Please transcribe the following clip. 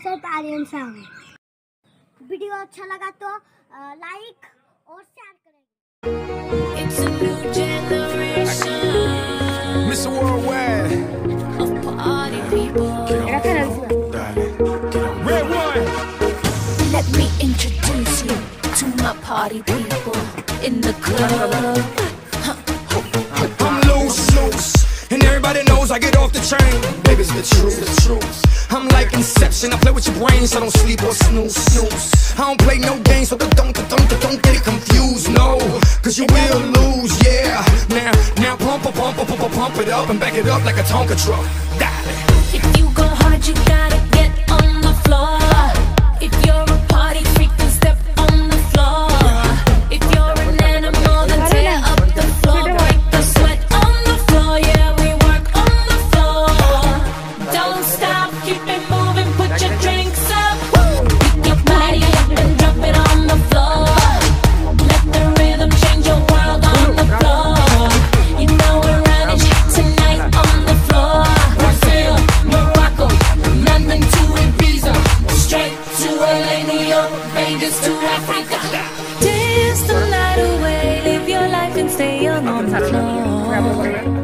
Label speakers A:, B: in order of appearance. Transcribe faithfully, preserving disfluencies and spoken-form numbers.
A: सिर्फ आर्यन साहब है। वीडियो अच्छा लगा तो लाइक और शेयर करें। It's a new generation,
B: Mister Worldwide,
A: of party people.
B: Red one.
A: Let me introduce you to my party people in the club.
B: I'm loose, loose, and everybody knows I get off the train. Baby's the truth, the truth. I'm like Inception, I play with your brains, so don't sleep or snooze, snooze. I don't play no games, so don't, don't, don't, don't get it confused, no, cause you will lose, yeah. Now, now pump, pump, pump, pump, pump, pump it up and back it up like a Tonka truck. Dale.
A: If you go hard, you gotta get on the floor. If you're a party freak, then step on the floor. If you're an animal, then tear up the floor. Break the sweat on the floor, yeah, we work on the floor. Don't stop, keep it moving, put your drinks up. Pick your body up and drop it on the floor. Let the rhythm change your world on the floor. You know we're running tonight on the floor. Brazil, Morocco, London to Ibiza, straight to L A, New York, Vegas to Africa. Dance the night away, live your life and stay young on the floor.